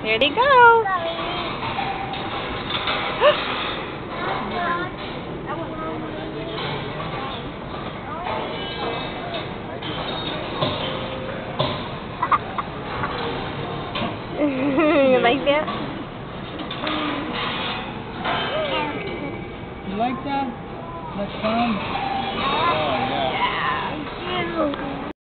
Here they go. You like that? You like that? That's fun?